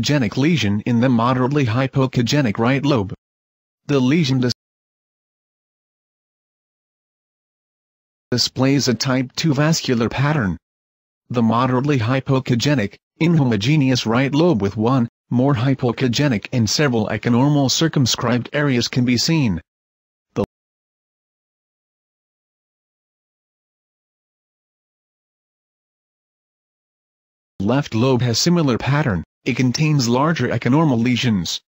hypokegenic lesion in the moderately hypokegenic right lobe. The lesion displays a type 2 vascular pattern. The moderately hypokegenic, inhomogeneous right lobe with one, more hypokegenic and several echonormal circumscribed areas can be seen. The left lobe has similar pattern, it contains larger echonormal lesions.